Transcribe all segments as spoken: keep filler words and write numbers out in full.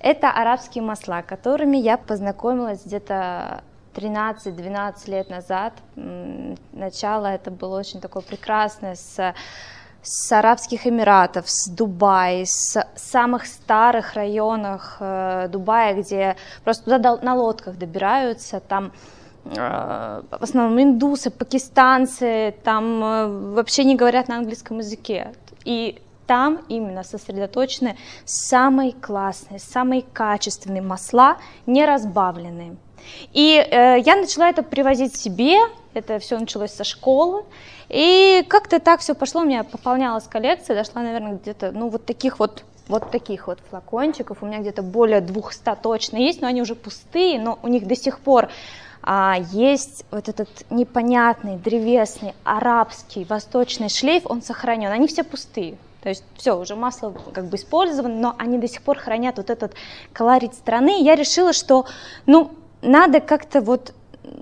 Это арабские масла, которыми я познакомилась где-то тринадцать-двенадцать лет назад. Начало это было очень такое прекрасное, с, с Арабских Эмиратов, с Дубая, с самых старых районах э, Дубая, где просто туда на лодках добираются, там э, в основном индусы, пакистанцы, там э, вообще не говорят на английском языке. И там именно сосредоточены самые классные, самые качественные масла, не разбавленные. И э, я начала это привозить себе, это все началось со школы, и как-то так все пошло, у меня пополнялась коллекция, дошла, наверное, где-то, ну, вот таких вот, вот таких вот флакончиков, у меня где-то более двухсот точно есть, но они уже пустые, но у них до сих пор а, есть вот этот непонятный, древесный, арабский, восточный шлейф, он сохранен, они все пустые. То есть все, уже масло как бы использовано, но они до сих пор хранят вот этот колорит страны. И я решила, что, ну, надо как-то вот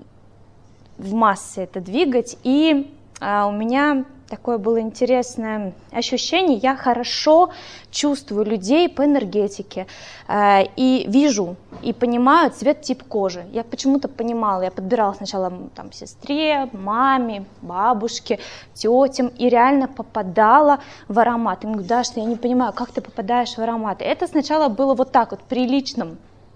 в массы это двигать. И а, у меня такое было интересное ощущение. Я хорошо чувствую людей по энергетике а, и вижу, и понимаю цвет, тип кожи. Я почему-то понимала, я подбирала сначала там сестре, маме, бабушке, тетям, и реально попадала в аромат. И говорю, Даша, я не понимаю, как ты попадаешь в ароматы. Это сначала было вот так вот, при личном,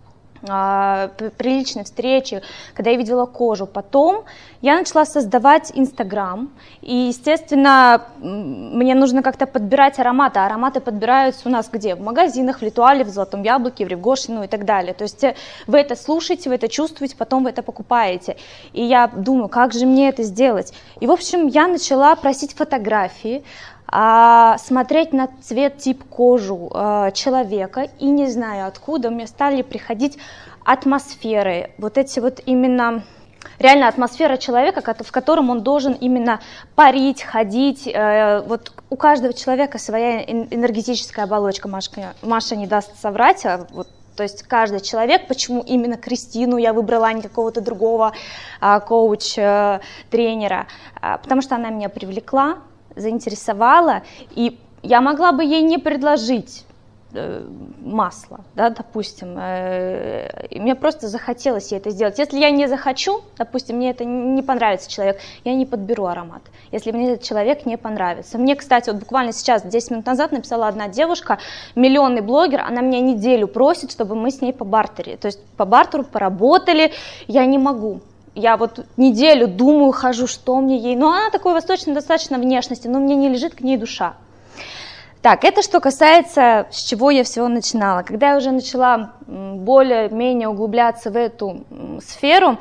при личной встрече, когда я видела кожу. Потом я начала создавать Инстаграм, и, естественно, мне нужно как-то подбирать ароматы. Ароматы подбираются у нас где? В магазинах, в Литуале, в Золотом Яблоке, в Ревгоше, ну и так далее. То есть вы это слушаете, вы это чувствуете, потом вы это покупаете. И я думаю, как же мне это сделать? И, в общем, я начала просить фотографии, А, смотреть на цвет, тип кожу а, человека, и не знаю откуда мне стали приходить атмосферы, вот эти вот именно, реально атмосфера человека, в котором он должен именно парить, ходить, э, вот у каждого человека своя энергетическая оболочка, Машка, Маша не даст соврать, а вот, то есть каждый человек, почему именно Кристину я выбрала, а не какого-то другого а, коуч-тренера, а, потому что она меня привлекла, заинтересовала, и я могла бы ей не предложить э, масло, да, допустим, э, и мне просто захотелось ей это сделать. Если я не захочу, допустим, мне это не понравится человек, я не подберу аромат, если мне этот человек не понравится. Мне, кстати, вот буквально сейчас, десять минут назад, написала одна девушка, миллионный блогер, она меня неделю просит, чтобы мы с ней по бартере, то есть по бартеру поработали, я не могу. Я вот неделю думаю, хожу, что мне ей, но она такой восточной достаточно внешности, но мне не лежит к ней душа. Так, это что касается, с чего я всего начинала. Когда я уже начала более-менее углубляться в эту сферу,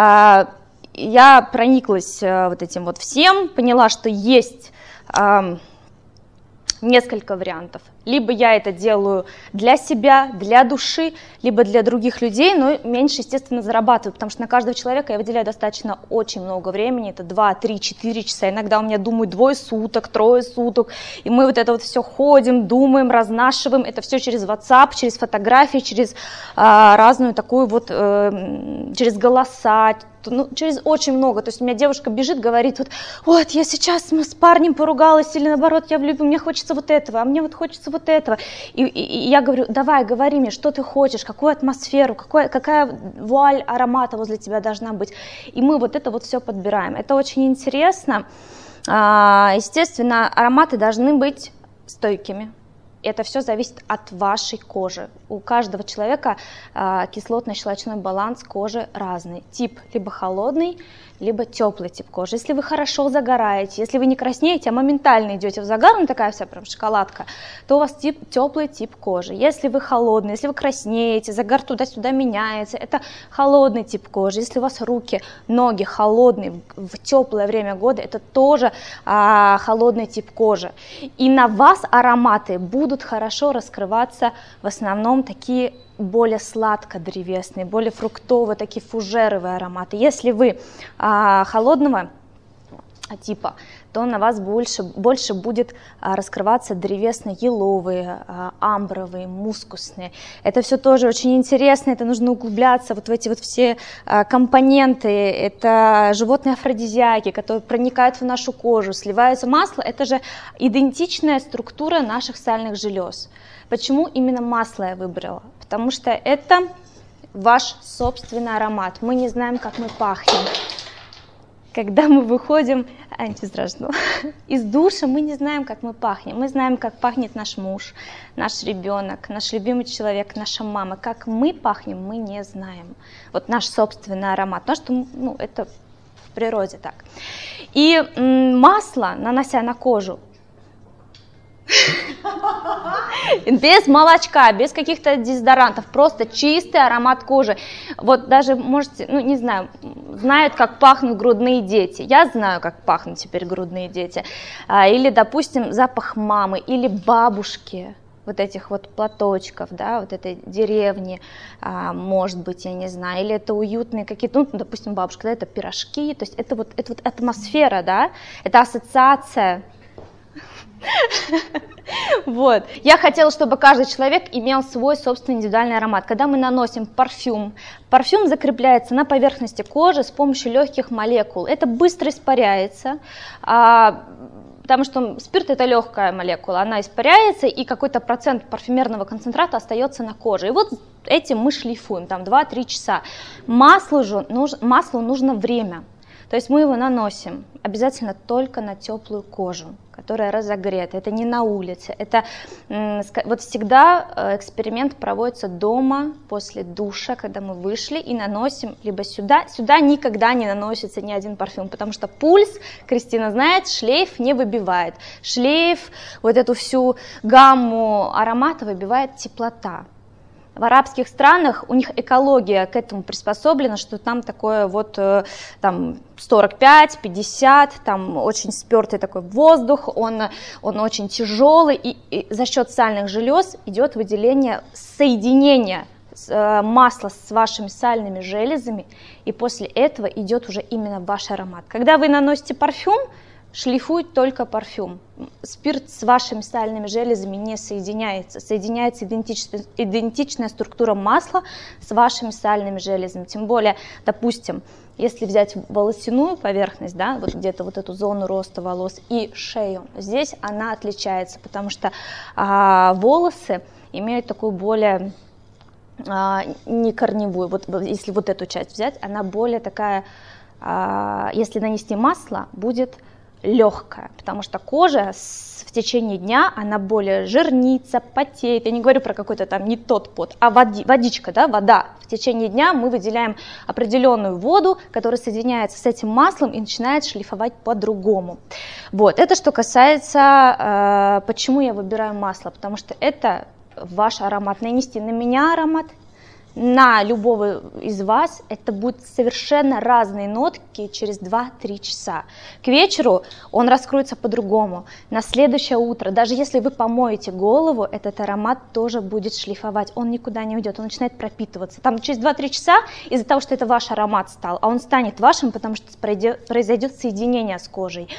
я прониклась вот этим вот всем, поняла, что есть несколько вариантов. Либо я это делаю для себя, для души, либо для других людей, но меньше, естественно, зарабатываю, потому что на каждого человека я выделяю достаточно очень много времени, это два, три, четыре часа, иногда у меня, думаю, двое суток, трое суток, и мы вот это вот все ходим, думаем, разнашиваем, это все через WhatsApp, через фотографии, через а, разную такую вот, э, через голоса, ну, через очень много. То есть у меня девушка бежит, говорит, вот, вот я сейчас с парнем поругалась, или наоборот, я влюблена, мне хочется вот этого, а мне вот хочется вот этого. И, и, и я говорю, давай, говори мне, что ты хочешь, какую атмосферу, какой, какая вуаль аромата возле тебя должна быть. И мы вот это вот все подбираем. Это очень интересно. Естественно, ароматы должны быть стойкими. Это все зависит от вашей кожи. У каждого человека а, кислотно-щелочной баланс кожи разный. Тип либо холодный, либо теплый тип кожи. Если вы хорошо загораете, если вы не краснеете, а моментально идете в загар, ну такая вся прям шоколадка, то у вас тип, теплый тип кожи. Если вы холодный, если вы краснеете, загар туда-сюда меняется, это холодный тип кожи. Если у вас руки, ноги холодные в теплое время года, это тоже а, холодный тип кожи. И на вас ароматы будут хорошо раскрываться в основном такие более сладко-древесные, более фруктовые, такие фужеровые ароматы. Если вы а, холодного типа, то на вас больше, больше будет а, раскрываться древесно-еловые, а, амбровые, мускусные. Это все тоже очень интересно, это нужно углубляться вот в эти вот все а, компоненты. Это животные афродизиаки, которые проникают в нашу кожу, сливаются масло. Это же идентичная структура наших сальных желез. Почему именно масло я выбрала? Потому что это ваш собственный аромат. Мы не знаем, как мы пахнем. Когда мы выходим антизражно, из душа, мы не знаем, как мы пахнем. Мы знаем, как пахнет наш муж, наш ребенок, наш любимый человек, наша мама. Как мы пахнем, мы не знаем. Вот наш собственный аромат. Потому что ну, это в природе так. И м, масло, нанося на кожу, без молочка, без каких-то дезодорантов, просто чистый аромат кожи. Вот даже можете, ну не знаю, знают, как пахнут грудные дети. Я знаю, как пахнут теперь грудные дети. Или, допустим, запах мамы, или бабушки, вот этих вот платочков, да, вот этой деревни, может быть, я не знаю, или это уютные какие-то, ну, допустим, бабушка, да, это пирожки, то есть это вот, это вот атмосфера, да, это ассоциация. Вот. Я хотела, чтобы каждый человек имел свой собственный индивидуальный аромат. Когда мы наносим парфюм, парфюм закрепляется на поверхности кожи с помощью легких молекул. Это быстро испаряется, а, потому что спирт — это легкая молекула, она испаряется, и какой-то процент парфюмерного концентрата остается на коже. И вот этим мы шлифуем, там два-три часа. Маслу, же, нуж, маслу нужно время. То есть мы его наносим обязательно только на теплую кожу, которая разогрета. Это не на улице. Это вот всегда эксперимент проводится дома после душа, когда мы вышли и наносим либо сюда. Сюда никогда не наносится ни один парфюм, потому что пульс, Кристина знает, шлейф не выбивает. Шлейф, вот эту всю гамму аромата выбивает теплота. В арабских странах у них экология к этому приспособлена, что там такое вот там сорок пять пятьдесят, там очень спертый такой воздух, он, он очень тяжелый, и, и за счет сальных желез идет выделение соединения масла с вашими сальными железами, и после этого идет уже именно ваш аромат. Когда вы наносите парфюм, шлифует только парфюм. Спирт с вашими сальными железами не соединяется. Соединяется идентичная, идентичная структура масла с вашими сальными железами. Тем более, допустим, если взять волосяную поверхность, да, вот где-то вот эту зону роста волос и шею, здесь она отличается, потому что а, волосы имеют такую более а, не корневую, вот если вот эту часть взять, она более такая, а, если нанести масло, будет легкая, потому что кожа с, в течение дня, она более жирнится, потеет. Я не говорю про какой-то там не тот пот, а води, водичка, да, вода. В течение дня мы выделяем определенную воду, которая соединяется с этим маслом и начинает шлифовать по-другому. Вот, это что касается, э, почему я выбираю масло, потому что это ваш аромат. Нанести на меня аромат, на любого из вас, это будут совершенно разные нотки через два-три часа. К вечеру он раскроется по-другому. На следующее утро, даже если вы помоете голову, этот аромат тоже будет шлифовать. Он никуда не уйдет, он начинает пропитываться. Там через два-три часа из-за того, что это ваш аромат стал, а он станет вашим, потому что произойдет соединение с кожей.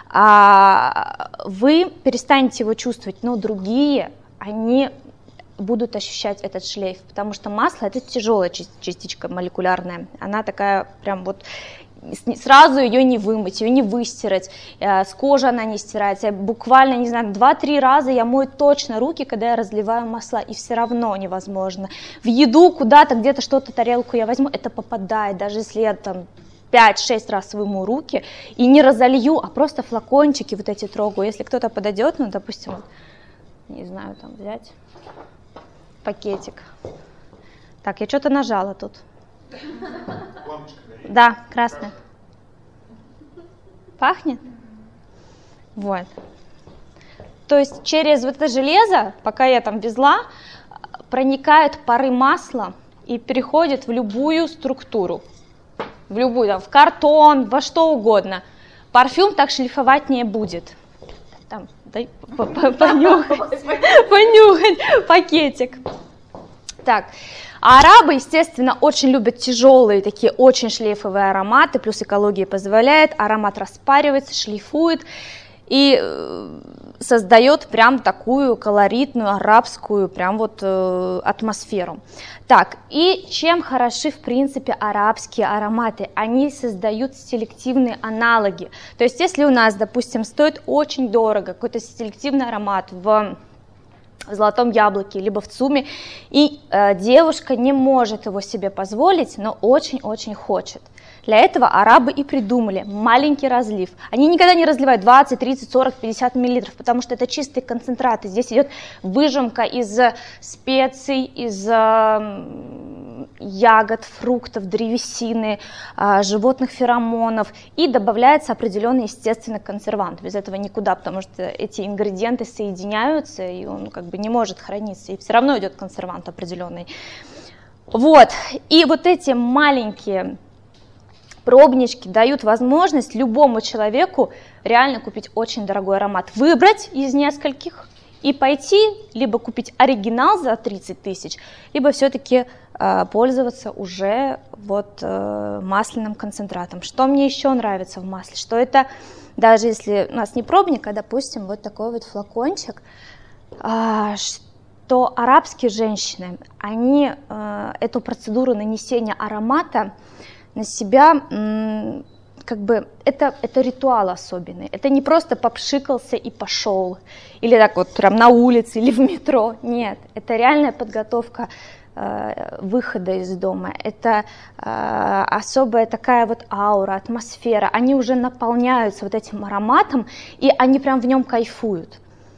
А вы перестанете его чувствовать, но другие, они будут ощущать этот шлейф, потому что масло — это тяжелая частичка молекулярная, она такая прям вот, сразу ее не вымыть, ее не выстирать, с кожи она не стирается, буквально, не знаю, два-три раза я мою точно руки, когда я разливаю масла, и все равно невозможно. В еду куда-то, где-то что-то, тарелку я возьму, это попадает, даже если я там пять-шесть раз вымою руки и не разолью, а просто флакончики вот эти трогаю. Если кто-то подойдет, ну, допустим, не знаю, там взять пакетик. Так, я что-то нажала тут. Лампочка горит? Да, красная. Пахнет? Вот. То есть через вот это железо, пока я там везла, проникают пары масла и переходят в любую структуру. В любую, там, в картон, во что угодно. Парфюм так шлифовать не будет. Там, дай понюхать, понюхать пакетик. Так, а арабы, естественно, очень любят тяжелые, такие очень шлейфовые ароматы, плюс экология позволяет, аромат распаривается, шлейфует и создает прям такую колоритную, арабскую прям вот э, атмосферу. Так, и чем хороши, в принципе, арабские ароматы? Они создают селективные аналоги. То есть, если у нас, допустим, стоит очень дорого какой-то селективный аромат в в золотом яблоке, либо в ЦУМе, и э, девушка не может его себе позволить, но очень-очень хочет. Для этого арабы и придумали маленький разлив. Они никогда не разливают двадцать, тридцать, сорок, пятьдесят миллилитров, потому что это чистые концентраты. Здесь идет выжимка из специй, из э, ягод, фруктов, древесины, э, животных феромонов, и добавляется определенный естественный консервант. Без этого никуда, потому что эти ингредиенты соединяются, и он как бы не может храниться, и все равно идет консервант определенный. Вот, и вот эти маленькие пробнички дают возможность любому человеку реально купить очень дорогой аромат, выбрать из нескольких и пойти, либо купить оригинал за тридцать тысяч, либо все-таки э, пользоваться уже вот э, масляным концентратом. Что мне еще нравится в масле, что это, даже если у нас не пробник, а, допустим, вот такой вот флакончик, э, что арабские женщины, они э, эту процедуру нанесения аромата на себя, как бы, это, это ритуал особенный. Это не просто попшикался и пошел, или так вот прям на улице, или в метро. Нет, это реальная подготовка э, выхода из дома. Это э, особая такая вот аура, атмосфера. Они уже наполняются вот этим ароматом, и они прям в нем кайфуют.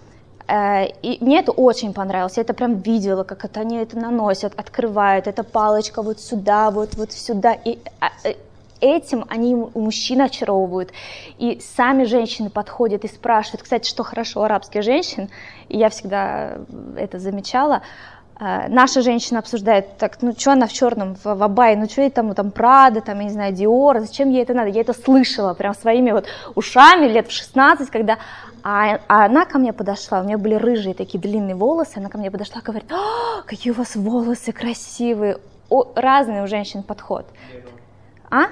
И мне это очень понравилось, я это прям видела, как это, они это наносят, открывают, эта палочка вот сюда, вот, вот сюда, и этим они мужчин очаровывают, и сами женщины подходят и спрашивают. Кстати, что хорошо у арабских женщин, и я всегда это замечала, наша женщина обсуждает, так, ну что она в черном, в, в абайе, ну что ей там, там Прада, там, я не знаю, Диор, зачем ей это надо? Я это слышала прям своими вот ушами лет в шестнадцать, когда а, а она ко мне подошла, у нее были рыжие такие длинные волосы, она ко мне подошла и говорит: «О, какие у вас волосы красивые!» О, разный у женщин подход. А?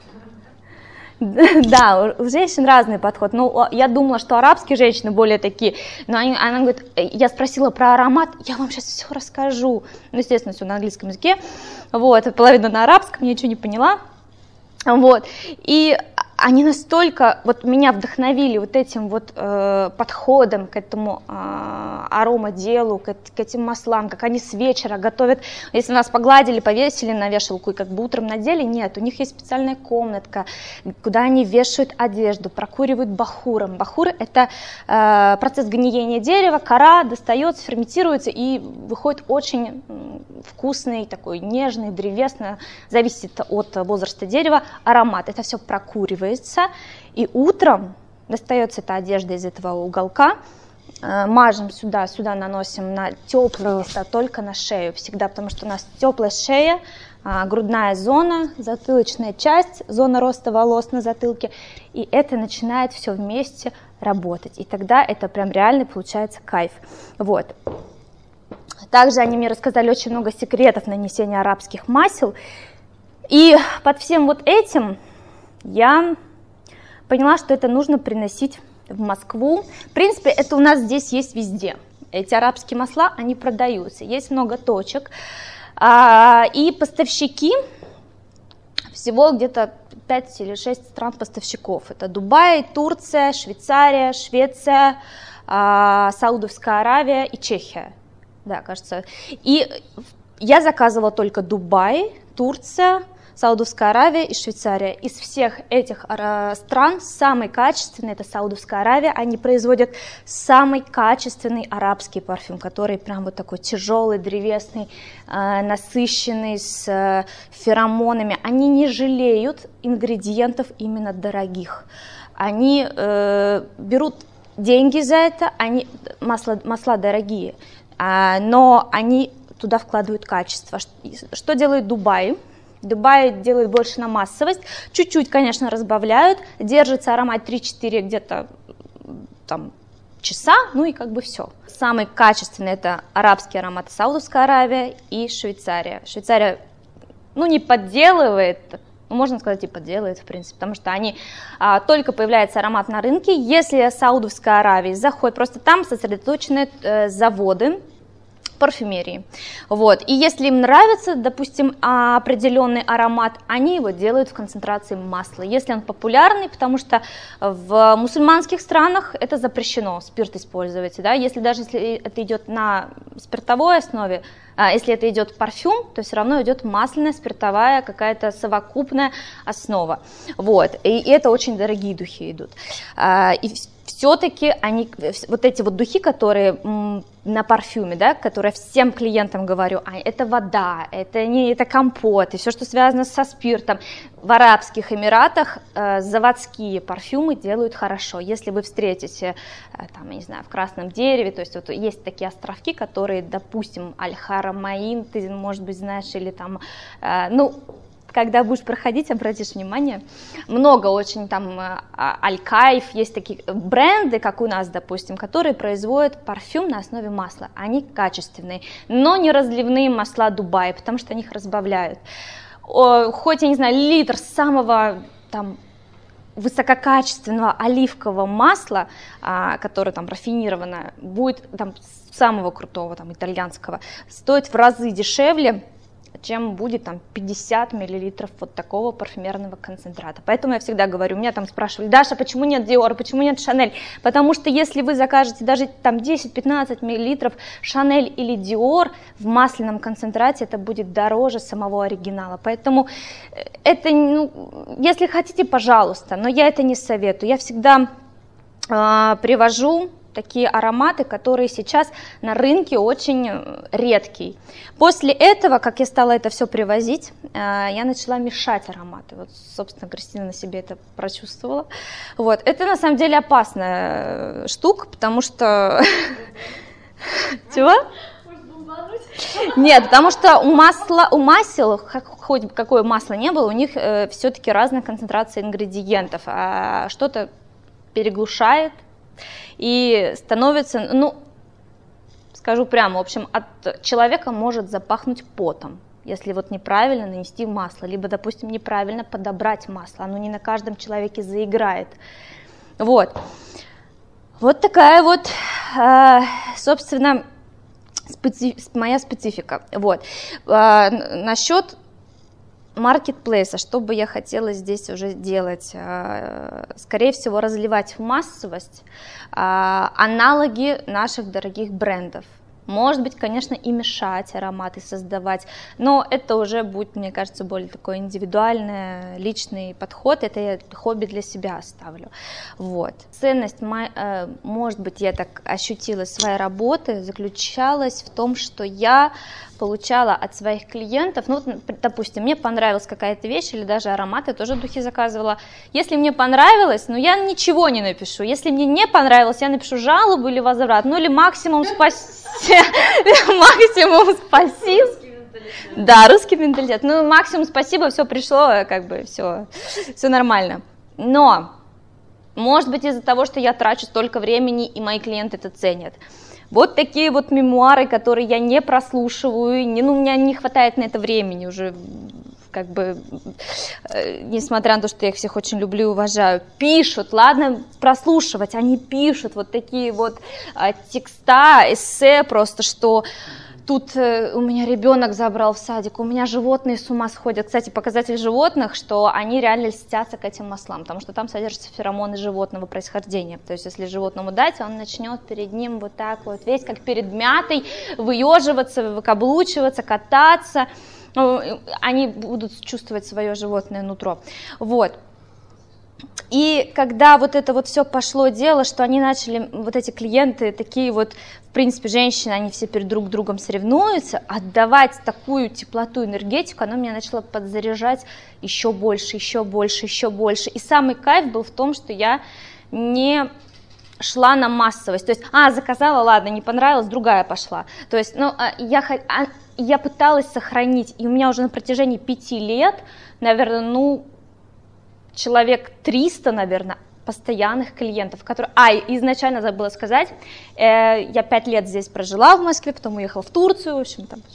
Да, у женщин разный подход. Ну, я думала, что арабские женщины более такие. Но они, она говорит, я спросила про аромат, я вам сейчас все расскажу. Ну, естественно, все на английском языке. Вот, половина на арабском, я ничего не поняла. Вот, и они настолько вот меня вдохновили вот этим вот э, подходом к этому э, аромаделу, к, к этим маслам, как они с вечера готовят. Если нас погладили, повесили на вешалку и как бы утром надели, нет, у них есть специальная комнатка, куда они вешают одежду, прокуривают бахуром. Бахур — это э, процесс гниения дерева, кора достается, ферментируется и выходит очень вкусный, такой нежный, древесный, зависит от возраста дерева, аромат. Это все прокуривается. И утром достается эта одежда из этого уголка, э, мажем сюда, сюда наносим на теплые места, только на шею всегда, потому что у нас теплая шея, э, грудная зона, затылочная часть, зона роста волос на затылке, и это начинает все вместе работать, и тогда это прям реально получается кайф. Вот. Также они мне рассказали очень много секретов нанесения арабских масел, и под всем вот этим я поняла, что это нужно приносить в Москву. В принципе, это у нас здесь есть везде. Эти арабские масла, они продаются. Есть много точек. И поставщики, всего где-то пять или шесть стран поставщиков. Это Дубай, Турция, Швейцария, Швеция, Саудовская Аравия и Чехия. Да, кажется. И я заказывала только Дубай, Турция, Саудовская Аравия и Швейцария. Из всех этих стран самый качественный — это Саудовская Аравия. Они производят самый качественный арабский парфюм, который прям вот такой тяжелый, древесный, насыщенный, с феромонами. Они не жалеют ингредиентов именно дорогих. Они э, берут деньги за это, они, масла, масла дорогие, но они туда вкладывают качество. Что делает Дубай? Дубай делает больше на массовость, чуть-чуть, конечно, разбавляют, держится аромат три-четыре где-то там часа, ну и как бы все. Самый качественный это арабские ароматы Саудовская Аравия и Швейцария. Швейцария, ну, не подделывает, можно сказать, и подделывает, в принципе, потому что они а, только появляется аромат на рынке, если Саудовская Аравия заходит, просто там сосредоточены э, заводы парфюмерии. Вот. И если им нравится, допустим, определенный аромат, они его делают в концентрации масла. Если он популярный, потому что в мусульманских странах это запрещено, спирт использовать. Да? Если даже если это идет на спиртовой основе, а если это идет парфюм, то все равно идет масляная, спиртовая, какая-то совокупная основа. Вот. И, и это очень дорогие духи идут. А, и все-таки они, вот эти вот духи, которые м, на парфюме, да, которые всем клиентам говорю, а, это вода, это не это компот, и все, что связано со спиртом. В Арабских Эмиратах э, заводские парфюмы делают хорошо. Если вы встретите, э, там, я не знаю, в Красном Дереве, то есть вот есть такие островки, которые, допустим, Аль-Харамаин, ты, может быть, знаешь, или там, э, ну, когда будешь проходить, обратишь внимание, много очень там Аль-Кайф, есть такие бренды, как у нас, допустим, которые производят парфюм на основе масла. Они качественные, но не разливные масла Дубая, потому что они их разбавляют. Хоть, я не знаю, литр самого там высококачественного оливкового масла, которое там рафинированное, будет там самого крутого там итальянского, стоит в разы дешевле, чем будет там пятьдесят миллилитров вот такого парфюмерного концентрата. Поэтому я всегда говорю, меня там спрашивали, Даша, почему нет Dior, почему нет Chanel? Потому что если вы закажете даже там десять-пятнадцать миллилитров Chanel или Dior в масляном концентрате, это будет дороже самого оригинала. Поэтому это, ну, если хотите, пожалуйста, но я это не советую. Я всегда э, привожу такие ароматы, которые сейчас на рынке очень редкие. После этого, как я стала это все привозить, я начала мешать ароматы. Вот, собственно, Кристина на себе это прочувствовала. Вот. Это на самом деле опасная штука, потому что... Чего? Нет, потому что у масла, у масел, хоть какое масло не было, у них все-таки разная концентрация ингредиентов. А что-то переглушает, и становится, ну, скажу прямо, в общем, от человека может запахнуть потом, если вот неправильно нанести масло, либо, допустим, неправильно подобрать масло, оно не на каждом человеке заиграет. Вот, вот такая вот, э, собственно, специ... моя специфика. Вот, э, насчет маркетплейса, что бы я хотела здесь уже делать? Скорее всего, разливать в массовость аналоги наших дорогих брендов. Может быть, конечно, и мешать ароматы создавать, но это уже будет, мне кажется, более такой индивидуальный, личный подход, это я хобби для себя оставлю. Вот. Ценность, может быть, я так ощутила своей работы, заключалась в том, что я получала от своих клиентов, ну, допустим, мне понравилась какая-то вещь, или даже ароматы, тоже духи заказывала. Если мне понравилось, ну, я ничего не напишу. Если мне не понравилось, я напишу жалобу или возврат, ну, или максимум спасибо. Максимум спасибо. Да, русский менталитет. Ну, максимум спасибо, все пришло, как бы, все, все нормально. Но, может быть, из-за того, что я трачу столько времени, и мои клиенты это ценят. Вот такие вот мемуары, которые я не прослушиваю, не, ну, у меня не хватает на это времени уже, как бы, э, несмотря на то, что я их всех очень люблю и уважаю, пишут, ладно, прослушивать, они пишут вот такие вот э, текста, эссе просто, что тут э, у меня ребенок забрал в садик, у меня животные с ума сходят. Кстати, показатель животных, что они реально льстятся к этим маслам, потому что там содержатся феромоны животного происхождения. То есть, если животному дать, он начнет перед ним вот так вот, весь как перед мятой, выеживаться, выкаблучиваться, кататься. Они будут чувствовать свое животное нутро. Вот. И когда вот это вот все пошло дело, что они начали, вот эти клиенты, такие вот, в принципе, женщины, они все перед друг другом соревнуются, отдавать такую теплоту, энергетику, она меня начала подзаряжать еще больше, еще больше, еще больше. И самый кайф был в том, что я не шла на массовость, то есть, а, заказала, ладно, не понравилось, другая пошла. То есть, ну, я, я пыталась сохранить, и у меня уже на протяжении пяти лет, наверное, ну, человек триста, наверное, постоянных клиентов, которые... А, изначально забыла сказать, э, я пять лет здесь прожила в Москве, потом уехала в Турцию, в общем, там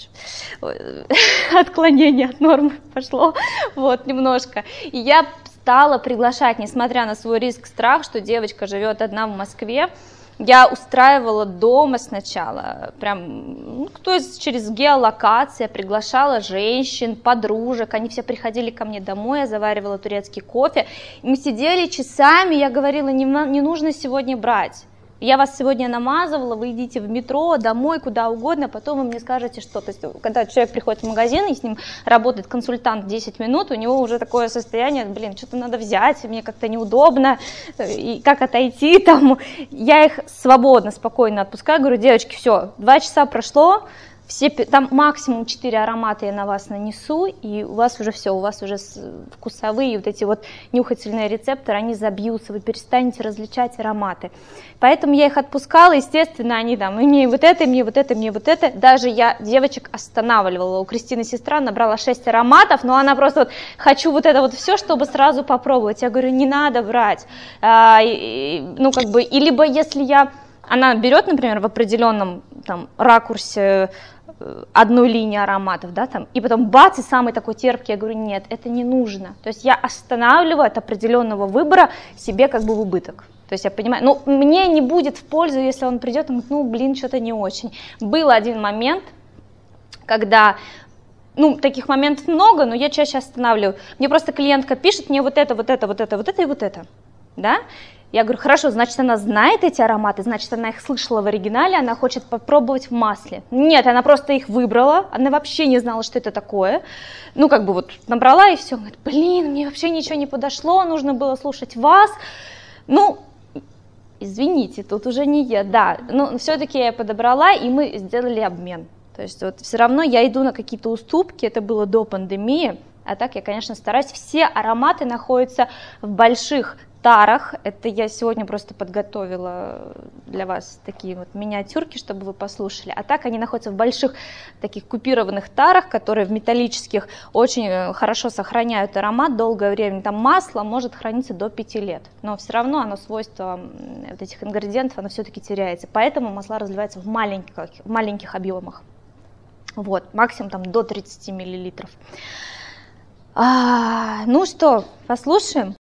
отклонение от нормы пошло, вот, немножко. И я стала приглашать, несмотря на свой риск, страх, что девочка живет одна в Москве, я устраивала дома сначала, прям, ну, то есть через геолокацию, приглашала женщин, подружек, они все приходили ко мне домой, я заваривала турецкий кофе, мы сидели часами, я говорила, не, не нужно сегодня брать. Я вас сегодня намазывала, вы идите в метро, домой, куда угодно, потом вы мне скажете, что. То есть, когда человек приходит в магазин, и с ним работает консультант десять минут, у него уже такое состояние, блин, что-то надо взять, мне как-то неудобно, и как отойти там. Я их свободно, спокойно отпускаю, говорю, девочки, все, два часа прошло, все, там максимум четыре аромата я на вас нанесу, и у вас уже все, у вас уже вкусовые, вот эти вот нюхательные рецепторы, они забьются, вы перестанете различать ароматы. Поэтому я их отпускала, естественно, они там, мне вот это, мне вот это, мне вот это. Даже я девочек останавливала. У Кристины сестра набрала шесть ароматов, но она просто вот, хочу вот это вот все, чтобы сразу попробовать. Я говорю, не надо брать. А, и, ну, как бы, и либо если я, она берет, например, в определенном там ракурсе одной линии ароматов, да, там, и потом бац, и самый такой терпкий, я говорю, нет, это не нужно. То есть я останавливаю от определенного выбора себе как бы в убыток. То есть я понимаю, ну, мне не будет в пользу, если он придет и говорит, ну, блин, что-то не очень. Был один момент, когда, ну, таких моментов много, но я чаще останавливаю. Мне просто клиентка пишет, мне вот это, вот это, вот это, вот это и вот это, да. Я говорю, хорошо, значит, она знает эти ароматы, значит, она их слышала в оригинале, она хочет попробовать в масле. Нет, она просто их выбрала, она вообще не знала, что это такое. Ну, как бы вот набрала и все. Говорит, блин, мне вообще ничего не подошло, нужно было слушать вас. Ну, извините, тут уже не я, да. Но все-таки я подобрала, и мы сделали обмен. То есть вот все равно я иду на какие-то уступки, это было до пандемии, а так я, конечно, стараюсь. Все ароматы находятся в больших тарах, это я сегодня просто подготовила для вас такие вот миниатюрки, чтобы вы послушали, а так они находятся в больших таких купированных тарах, которые в металлических очень хорошо сохраняют аромат долгое время, там масло может храниться до пяти лет, но все равно оно свойство вот этих ингредиентов, оно все-таки теряется, поэтому масла разливаются в маленьких, в маленьких объемах, вот, максимум там до тридцати миллилитров. А, ну что, послушаем?